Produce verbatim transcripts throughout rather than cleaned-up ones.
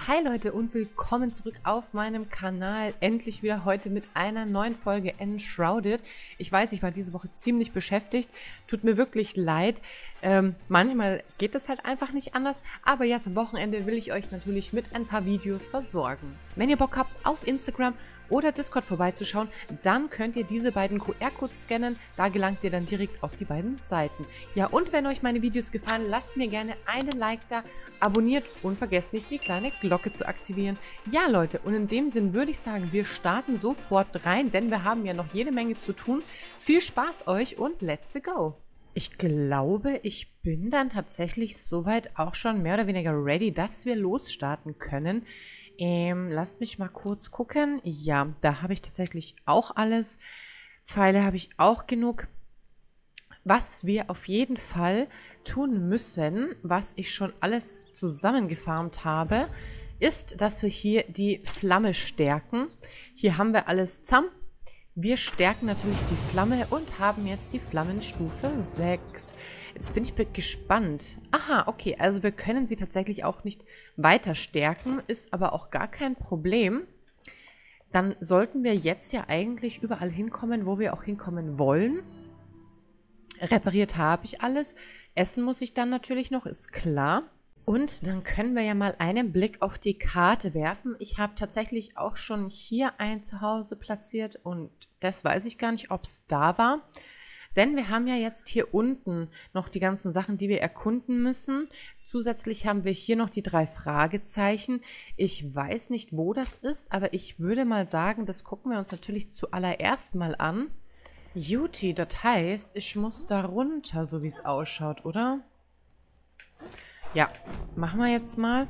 Hi Leute und willkommen zurück auf meinem Kanal. Endlich wieder heute mit einer neuen Folge Enshrouded. Ich weiß, ich war diese Woche ziemlich beschäftigt. Tut mir wirklich leid. Ähm, manchmal geht es halt einfach nicht anders. Aber ja, zum Wochenende will ich euch natürlich mit ein paar Videos versorgen. Wenn ihr Bock habt, auf Instagram oder Discord vorbeizuschauen, dann könnt ihr diese beiden Q R-Codes scannen. Da gelangt ihr dann direkt auf die beiden Seiten. Ja, und wenn euch meine Videos gefallen, lasst mir gerne einen Like da, abonniert und vergesst nicht, die kleine Glocke zu aktivieren. Ja, Leute, und in dem Sinn würde ich sagen, wir starten sofort rein, denn wir haben ja noch jede Menge zu tun. Viel Spaß euch und let's go! Ich glaube, ich bin dann tatsächlich soweit auch schon mehr oder weniger ready, dass wir losstarten können. Ähm, lasst mich mal kurz gucken. Ja, da habe ich tatsächlich auch alles. Pfeile habe ich auch genug. Was wir auf jeden Fall tun müssen, was ich schon alles zusammengefarmt habe, ist, dass wir hier die Flamme stärken. Hier haben wir alles zusammen. Wir stärken natürlich die Flamme und haben jetzt die Flammenstufe sechs. Jetzt bin ich gespannt. Aha, okay, also wir können sie tatsächlich auch nicht weiter stärken, ist aber auch gar kein Problem. Dann sollten wir jetzt ja eigentlich überall hinkommen, wo wir auch hinkommen wollen. Repariert habe ich alles. Essen muss ich dann natürlich noch, ist klar. Und dann können wir ja mal einen Blick auf die Karte werfen. Ich habe tatsächlich auch schon hier ein Zuhause platziert und das weiß ich gar nicht, ob es da war. Denn wir haben ja jetzt hier unten noch die ganzen Sachen, die wir erkunden müssen. Zusätzlich haben wir hier noch die drei Fragezeichen. Ich weiß nicht, wo das ist, aber ich würde mal sagen, das gucken wir uns natürlich zuallererst mal an. Juti, das heißt, ich muss da runter, so wie es ausschaut, oder? Ja, machen wir jetzt mal.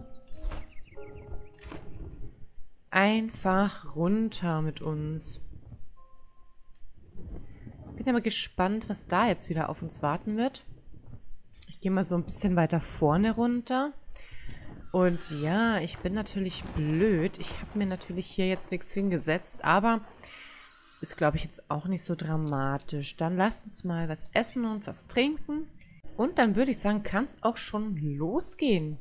Einfach runter mit uns. Bin aber gespannt, was da jetzt wieder auf uns warten wird. Ich gehe mal so ein bisschen weiter vorne runter. Und ja, ich bin natürlich blöd. Ich habe mir natürlich hier jetzt nichts hingesetzt, aber ist, glaube ich, jetzt auch nicht so dramatisch. Dann lasst uns mal was essen und was trinken. Und dann würde ich sagen, kann es auch schon losgehen.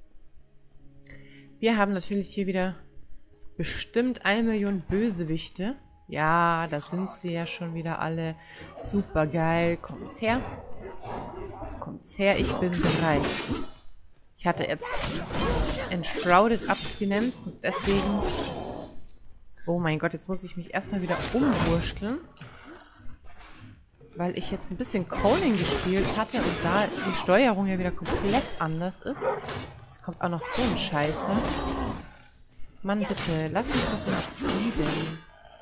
Wir haben natürlich hier wieder bestimmt eine Million Bösewichte. Ja, da sind sie ja schon wieder alle. Super geil. Kommt's her. Kommt's her, ich bin bereit. Ich hatte jetzt Enshrouded Abstinenz und deswegen... Oh mein Gott, jetzt muss ich mich erstmal wieder umwurschteln. Weil ich jetzt ein bisschen Conan gespielt hatte und da die Steuerung ja wieder komplett anders ist. Jetzt kommt auch noch so ein Scheiße. Mann, bitte, lass mich doch in Frieden.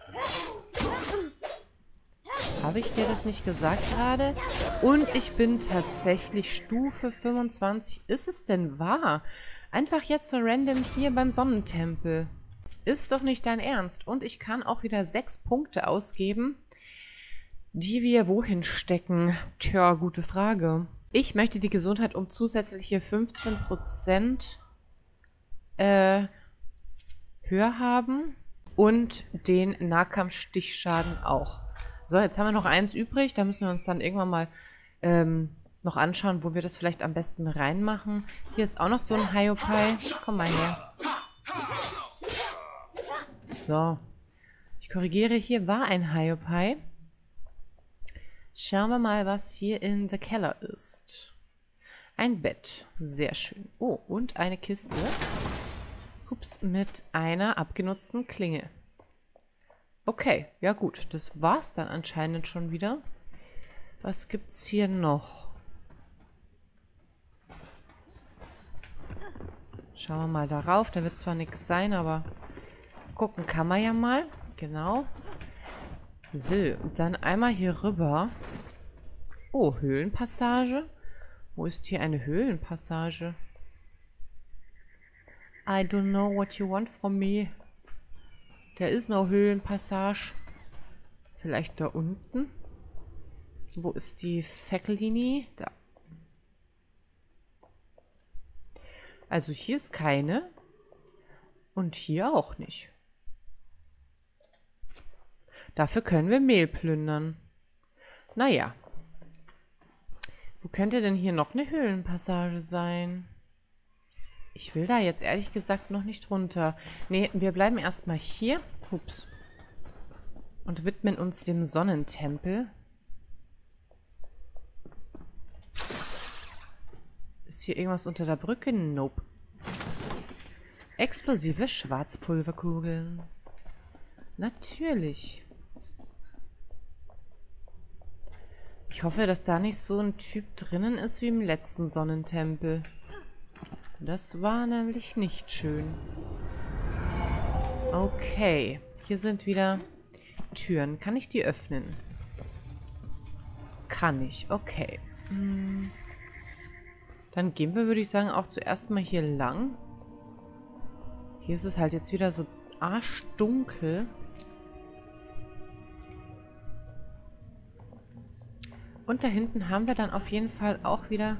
Habe ich dir das nicht gesagt gerade? Und ich bin tatsächlich Stufe fünfundzwanzig. Ist es denn wahr? Einfach jetzt so random hier beim Sonnentempel. Ist doch nicht dein Ernst. Und ich kann auch wieder sechs Punkte ausgeben, die wir wohin stecken? Tja, gute Frage. Ich möchte die Gesundheit um zusätzliche fünfzehn Prozent äh, höher haben und den Nahkampfstichschaden auch. So, jetzt haben wir noch eins übrig. Da müssen wir uns dann irgendwann mal ähm, noch anschauen, wo wir das vielleicht am besten reinmachen. Hier ist auch noch so ein Hyopai. Komm mal her. So. Ich korrigiere, hier war ein Hyopai. Schauen wir mal, was hier in der Keller ist. Ein Bett. Sehr schön. Oh, und eine Kiste. Ups, mit einer abgenutzten Klinge. Okay, ja gut. Das war's dann anscheinend schon wieder. Was gibt's hier noch? Schauen wir mal darauf. Da wird zwar nichts sein, aber gucken kann man ja mal. Genau. So, dann einmal hier rüber. Oh, Höhlenpassage. Wo ist hier eine Höhlenpassage? I don't know what you want from me. There is no Höhlenpassage. Vielleicht da unten? Wo ist die Fackelini? Da. Also hier ist keine. Und hier auch nicht. Dafür können wir Mehl plündern. Naja. Wo könnte denn hier noch eine Höhlenpassage sein? Ich will da jetzt ehrlich gesagt noch nicht runter. Nee, wir bleiben erstmal hier. Ups. Und widmen uns dem Sonnentempel. Ist hier irgendwas unter der Brücke? Nope. Explosive Schwarzpulverkugeln. Natürlich. Ich hoffe, dass da nicht so ein Typ drinnen ist wie im letzten Sonnentempel. Das war nämlich nicht schön. Okay. Hier sind wieder Türen. Kann ich die öffnen? Kann ich. Okay. Hm. Dann gehen wir, würde ich sagen, auch zuerst mal hier lang. Hier ist es halt jetzt wieder so arschdunkel. Und da hinten haben wir dann auf jeden Fall auch wieder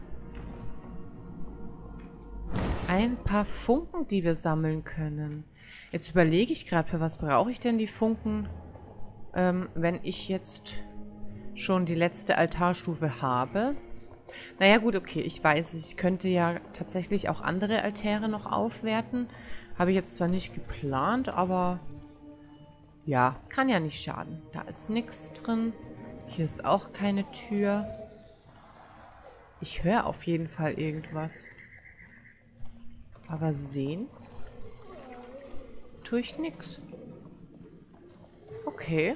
ein paar Funken, die wir sammeln können. Jetzt überlege ich gerade, für was brauche ich denn die Funken, ähm, wenn ich jetzt schon die letzte Altarstufe habe. Naja gut, okay, ich weiß, ich könnte ja tatsächlich auch andere Altäre noch aufwerten. Habe ich jetzt zwar nicht geplant, aber ja, kann ja nicht schaden. Da ist nichts drin. Hier ist auch keine Tür. Ich höre auf jeden Fall irgendwas. Aber sehen tue ich nichts. Okay.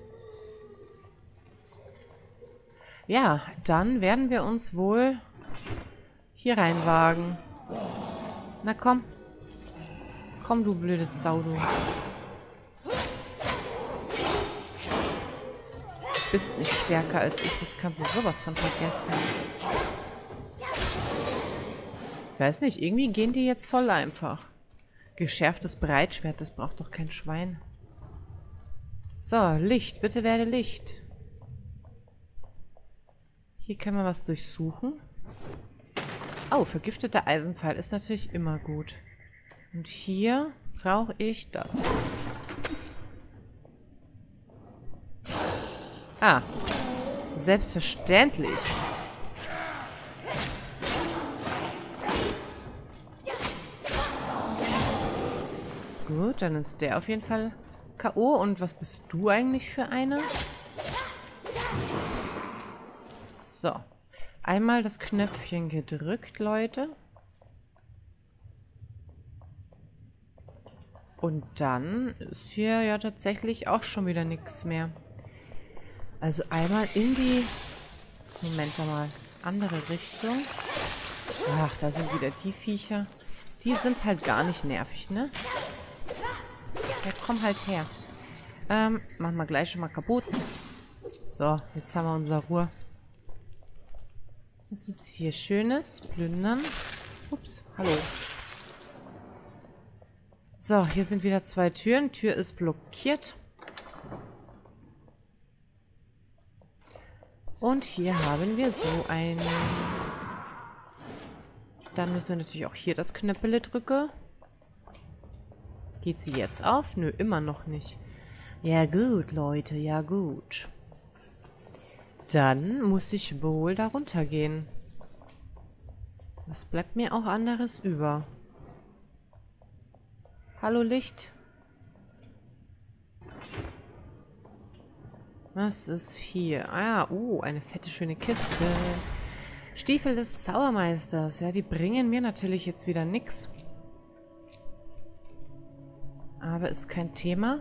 Ja, dann werden wir uns wohl hier reinwagen. Na komm. Komm, du blödes Sau, du. Du bist nicht stärker als ich. Das kannst du sowas von vergessen. Ich weiß nicht, irgendwie gehen die jetzt voll einfach. Geschärftes Breitschwert, das braucht doch kein Schwein. So, Licht. Bitte werde Licht. Hier können wir was durchsuchen. Oh, vergifteter Eisenpfeil ist natürlich immer gut. Und hier brauche ich das. Ah. Selbstverständlich. Gut, dann ist der auf jeden Fall K O. Und was bist du eigentlich für einer? So. Einmal das Knöpfchen gedrückt, Leute. Und dann ist hier ja tatsächlich auch schon wieder nichts mehr. Also einmal in die... Moment mal. Andere Richtung. Ach, da sind wieder die Viecher. Die sind halt gar nicht nervig, ne? Ja, komm halt her. Ähm, machen wir gleich schon mal kaputt. So, jetzt haben wir unser Ruhe. Was ist hier Schönes? Plündern. Ups, hallo. So, hier sind wieder zwei Türen. Tür ist blockiert. Und hier haben wir so ein... Dann müssen wir natürlich auch hier das Knöppel drücken. Geht sie jetzt auf? Nö, immer noch nicht. Ja gut, Leute, ja gut. Dann muss ich wohl da runtergehen. Was bleibt mir auch anderes über? Hallo Licht. Was ist hier? Ah, oh, eine fette, schöne Kiste. Stiefel des Zaubermeisters. Ja, die bringen mir natürlich jetzt wieder nichts. Aber ist kein Thema.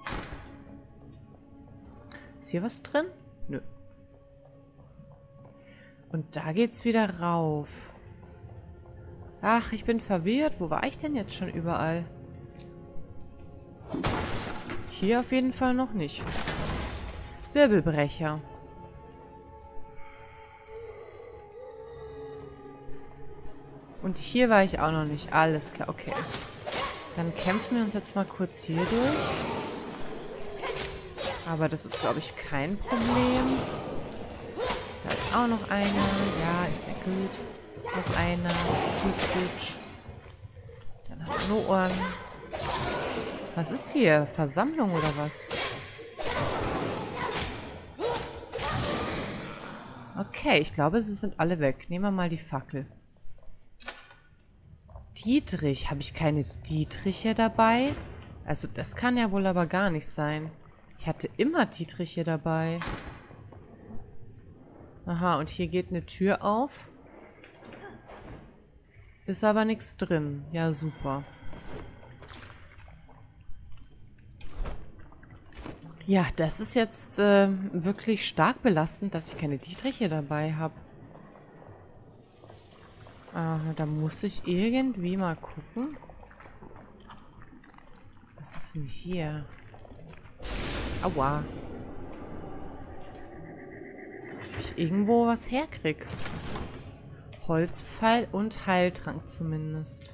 Ist hier was drin? Nö. Und da geht's wieder rauf. Ach, ich bin verwirrt. Wo war ich denn jetzt schon überall? Hier auf jeden Fall noch nicht. Wirbelbrecher. Und hier war ich auch noch nicht. Alles klar, okay. Dann kämpfen wir uns jetzt mal kurz hier durch. Aber das ist, glaube ich, kein Problem. Da ist auch noch einer. Ja, ist ja gut. Noch einer. Lustig. Dann hat er nur Ohren. Was ist hier? Versammlung oder was? Okay, ich glaube, sie sind alle weg. Nehmen wir mal die Fackel. Dietrich. Habe ich keine Dietriche dabei? Also das kann ja wohl aber gar nicht sein. Ich hatte immer Dietriche dabei. Aha, und hier geht eine Tür auf. Ist aber nichts drin. Ja, super. Ja, das ist jetzt äh, wirklich stark belastend, dass ich keine Dietriche dabei habe. Ah, da muss ich irgendwie mal gucken. Was ist denn hier? Aua. Ob ich irgendwo was herkrieg. Holzpfeil und Heiltrank zumindest.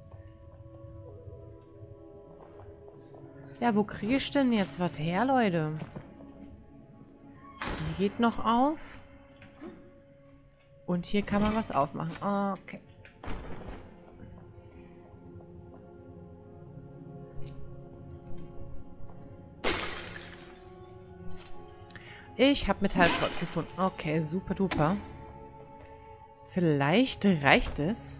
Ja, wo kriege ich denn jetzt was her, Leute? Die geht noch auf. Und hier kann man was aufmachen. Okay. Ich habe Metallschrott gefunden. Okay, super duper. Vielleicht reicht es.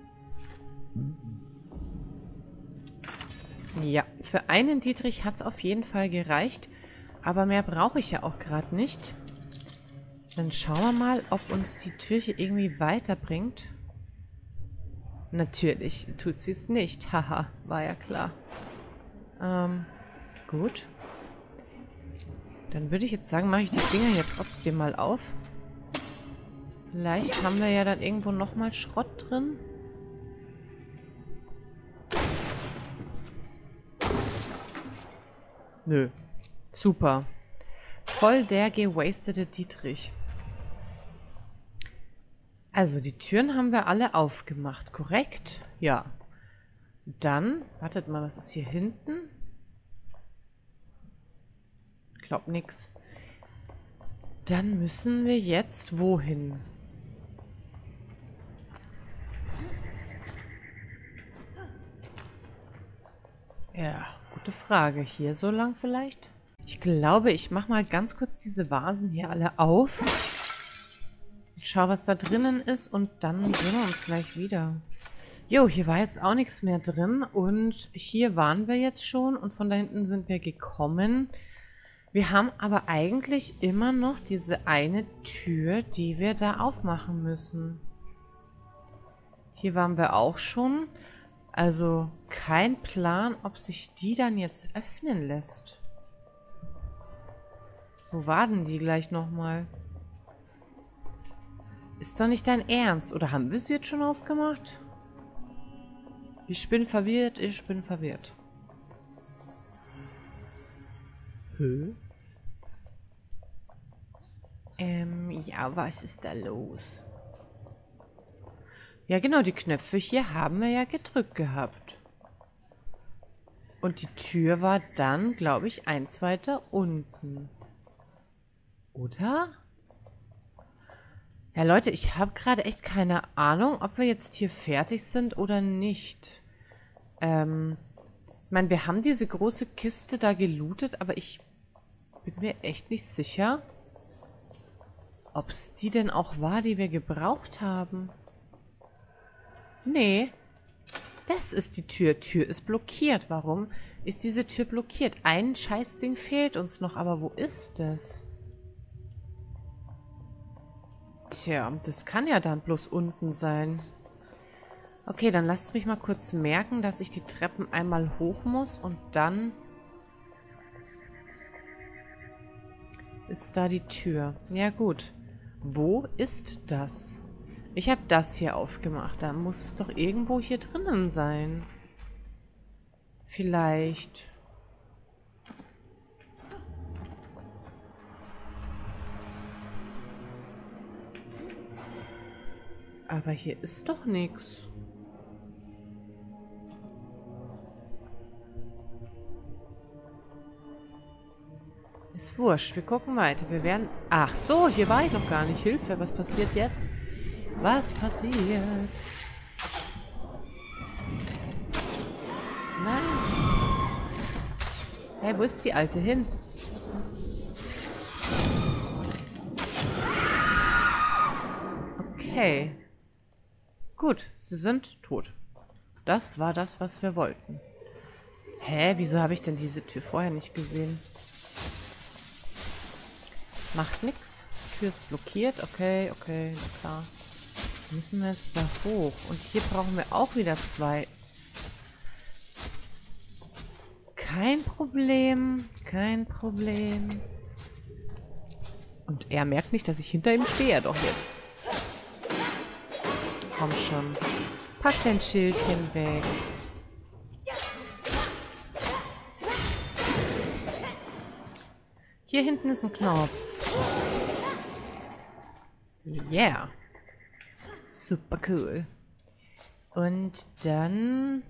Ja, für einen Dietrich hat es auf jeden Fall gereicht. Aber mehr brauche ich ja auch gerade nicht. Dann schauen wir mal, ob uns die Tür hier irgendwie weiterbringt. Natürlich tut sie es nicht. Haha, war ja klar. Ähm, gut. Dann würde ich jetzt sagen, mache ich die Dinger hier trotzdem mal auf. Vielleicht haben wir ja dann irgendwo nochmal Schrott drin. Nö. Super. Voll der gewastete Dietrich. Also, die Türen haben wir alle aufgemacht, korrekt? Ja. Dann, wartet mal, was ist hier hinten? Glaub nix. Dann müssen wir jetzt wohin? Ja, gute Frage. Hier so lang vielleicht? Ich glaube, ich mache mal ganz kurz diese Vasen hier alle auf. Und schau, was da drinnen ist. Und dann sehen wir uns gleich wieder. Jo, hier war jetzt auch nichts mehr drin. Und hier waren wir jetzt schon. Und von da hinten sind wir gekommen. Wir haben aber eigentlich immer noch diese eine Tür, die wir da aufmachen müssen. Hier waren wir auch schon. Also kein Plan, ob sich die dann jetzt öffnen lässt. Wo war denn die gleich nochmal? Ist doch nicht dein Ernst. Oder haben wir sie jetzt schon aufgemacht? Ich bin verwirrt, ich bin verwirrt. Hä? Ähm, ja, was ist da los? Ja, genau, die Knöpfe hier haben wir ja gedrückt gehabt. Und die Tür war dann, glaube ich, eins weiter unten. Oder? Ja, Leute, ich habe gerade echt keine Ahnung, ob wir jetzt hier fertig sind oder nicht. Ähm, ich meine, wir haben diese große Kiste da gelootet, aber ich bin mir echt nicht sicher, ob es die denn auch war, die wir gebraucht haben. Nee. Das ist die Tür. Tür ist blockiert. Warum ist diese Tür blockiert? Ein Scheißding fehlt uns noch, aber wo ist das? Tja, das kann ja dann bloß unten sein. Okay, dann lasst mich mal kurz merken, dass ich die Treppen einmal hoch muss und dann ist da die Tür. Ja gut. Wo ist das? Ich habe das hier aufgemacht. Da muss es doch irgendwo hier drinnen sein. Vielleicht. Aber hier ist doch nichts. Ist wurscht. Wir gucken weiter. Wir werden... Ach so, hier war ich noch gar nicht. Hilfe, was passiert jetzt? Was passiert? Nein. Hey, wo ist die Alte hin? Okay. Gut, sie sind tot. Das war das, was wir wollten. Hä, wieso habe ich denn diese Tür vorher nicht gesehen? Macht nix. Tür ist blockiert. Okay, okay, na klar. Müssen wir jetzt da hoch. Und hier brauchen wir auch wieder zwei. Kein Problem. Kein Problem. Und er merkt nicht, dass ich hinter ihm stehe. Doch jetzt. Komm schon. Pack dein Schildchen weg. Hier hinten ist ein Knopf. Yeah. Super cool. Und dann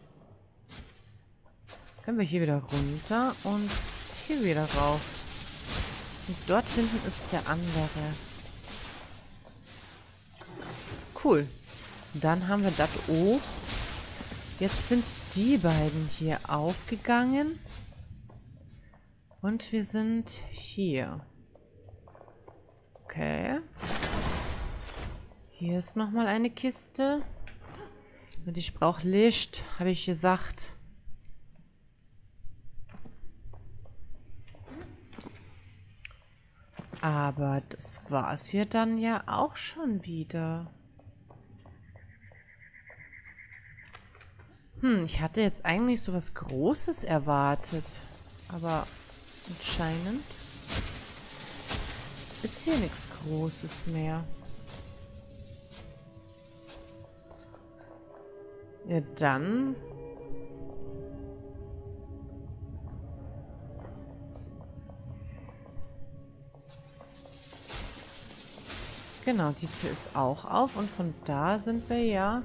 können wir hier wieder runter und hier wieder rauf. Und dort hinten ist der andere. Cool. Dann haben wir das auch. Jetzt sind die beiden hier aufgegangen. Und wir sind hier. Okay. Hier ist nochmal eine Kiste. Und ich brauche Licht, habe ich gesagt. Aber das war's hier dann ja auch schon wieder. Hm, ich hatte jetzt eigentlich so was Großes erwartet. Aber anscheinend ist hier nichts Großes mehr. Ja, dann... Genau, die Tür ist auch auf und von da sind wir ja...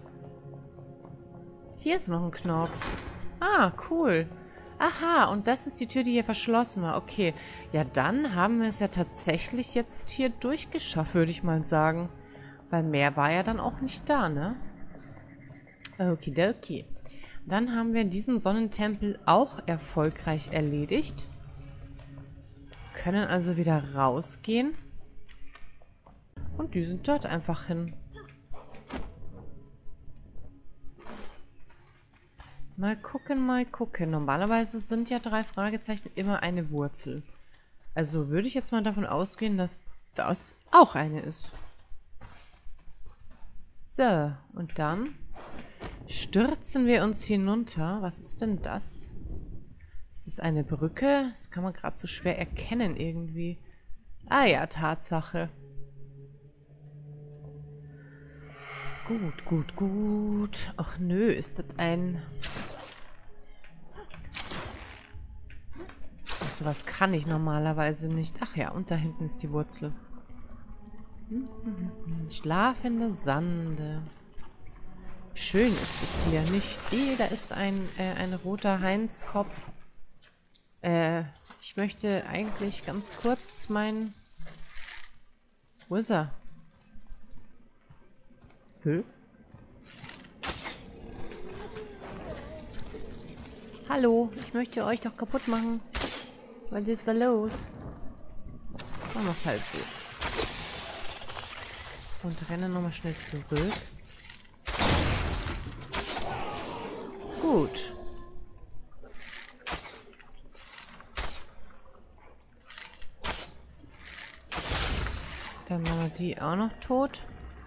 Hier ist noch ein Knopf. Ah, cool. Aha, und das ist die Tür, die hier verschlossen war. Okay, ja dann haben wir es ja tatsächlich jetzt hier durchgeschafft, würde ich mal sagen. Weil mehr war ja dann auch nicht da, ne? Okidoki. Dann haben wir diesen Sonnentempel auch erfolgreich erledigt. Können also wieder rausgehen. Und die sind dort einfach hin. Mal gucken, mal gucken. Normalerweise sind ja drei Fragezeichen immer eine Wurzel. Also würde ich jetzt mal davon ausgehen, dass das auch eine ist. So, und dann stürzen wir uns hinunter. Was ist denn das? Ist das eine Brücke? Das kann man gerade so schwer erkennen irgendwie. Ah ja, Tatsache. Gut, gut, gut. Ach nö, ist das ein... Ach, sowas kann ich normalerweise nicht. Ach ja, und da hinten ist die Wurzel. Schlafende Sande. Schön ist es hier nicht. Eh, da ist ein, äh, ein roter Heinzkopf. Äh, ich möchte eigentlich ganz kurz mein... Wo ist er? Hö? Hallo, ich möchte euch doch kaputt machen. Was ist da los? Machen wir es halt so. Und rennen nochmal schnell zurück. Gut. Dann machen wir die auch noch tot.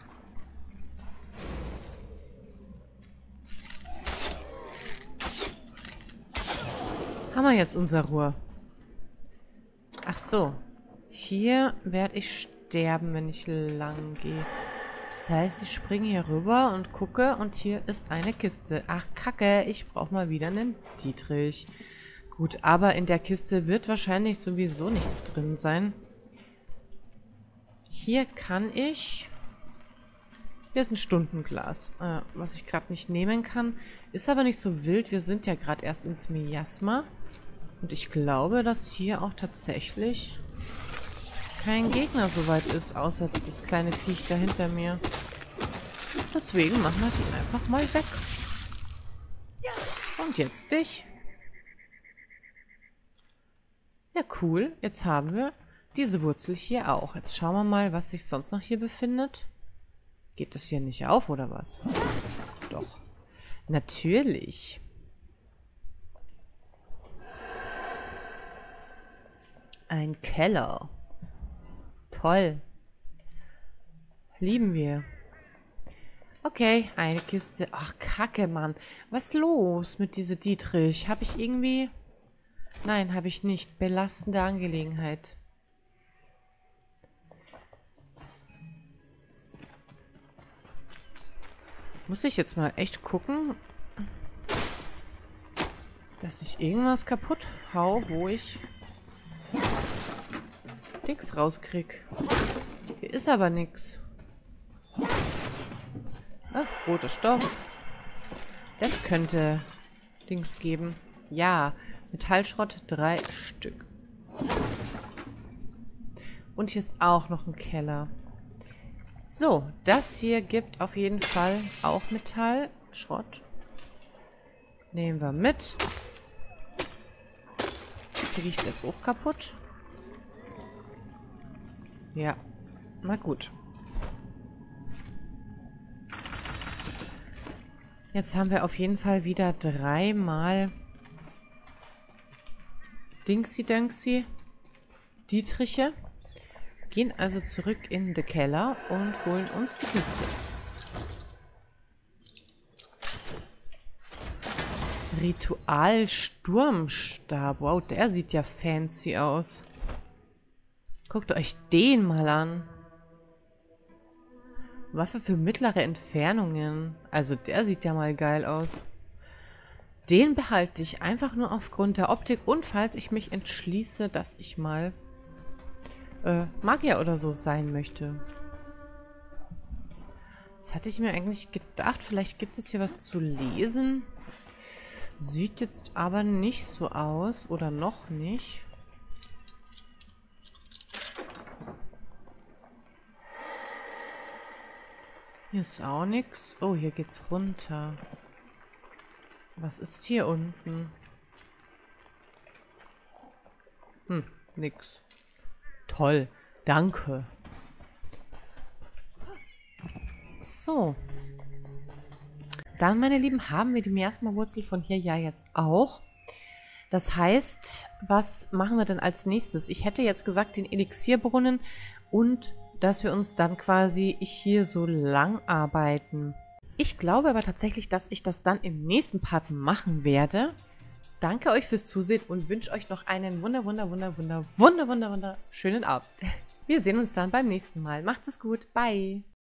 Haben wir jetzt unser Ruhe? Ach so. Hier werde ich sterben, wenn ich lang gehe. Das heißt, ich springe hier rüber und gucke und hier ist eine Kiste. Ach, Kacke, ich brauche mal wieder einen Dietrich. Gut, aber in der Kiste wird wahrscheinlich sowieso nichts drin sein. Hier kann ich... Hier ist ein Stundenglas, äh, was ich gerade nicht nehmen kann. Ist aber nicht so wild. Wir sind ja gerade erst ins Miasma. Und ich glaube, dass hier auch tatsächlich kein Gegner so weit ist, außer das kleine Viech da hinter mir. Deswegen machen wir den einfach mal weg. Und jetzt dich. Ja, cool. Jetzt haben wir diese Wurzel hier auch. Jetzt schauen wir mal, was sich sonst noch hier befindet. Geht das hier nicht auf, oder was? Doch. Natürlich. Ein Keller. Toll. Lieben wir. Okay, eine Kiste. Ach, Kacke, Mann. Was ist los mit dieser Dietrich? Habe ich irgendwie... Nein, habe ich nicht. Belastende Angelegenheit. Muss ich jetzt mal echt gucken, dass ich irgendwas kaputt hau, wo ich Dings rauskrieg. Hier ist aber nichts. Ah, roter Stoff. Das könnte Dings geben. Ja, Metallschrott, drei Stück. Und hier ist auch noch ein Keller. So, das hier gibt auf jeden Fall auch Metallschrott. Nehmen wir mit. Kriege ich das auch kaputt? Ja, na gut. Jetzt haben wir auf jeden Fall wieder dreimal Dingsy-Dönksy Dietriche. Gehen also zurück in den Keller und holen uns die Kiste. Ritual-Sturmstab. Wow, der sieht ja fancy aus. Guckt euch den mal an. Waffe für mittlere Entfernungen. Also der sieht ja mal geil aus. Den behalte ich einfach nur aufgrund der Optik und falls ich mich entschließe, dass ich mal äh, Magier oder so sein möchte. Jetzt hatte ich mir eigentlich gedacht, vielleicht gibt es hier was zu lesen. Sieht jetzt aber nicht so aus oder noch nicht. Hier ist auch nichts. Oh, hier geht's runter. Was ist hier unten? Hm, nix. Toll, danke. So. Dann, meine Lieben, haben wir die Miasma-Wurzel von hier ja jetzt auch. Das heißt, was machen wir denn als nächstes? Ich hätte jetzt gesagt, den Elixierbrunnen und dass wir uns dann quasi hier so lang arbeiten. Ich glaube aber tatsächlich, dass ich das dann im nächsten Part machen werde. Danke euch fürs Zusehen und wünsche euch noch einen wunder, wunder, wunder, wunder, wunder, wunder, wunder schönen Abend. Wir sehen uns dann beim nächsten Mal. Macht's es gut. Bye.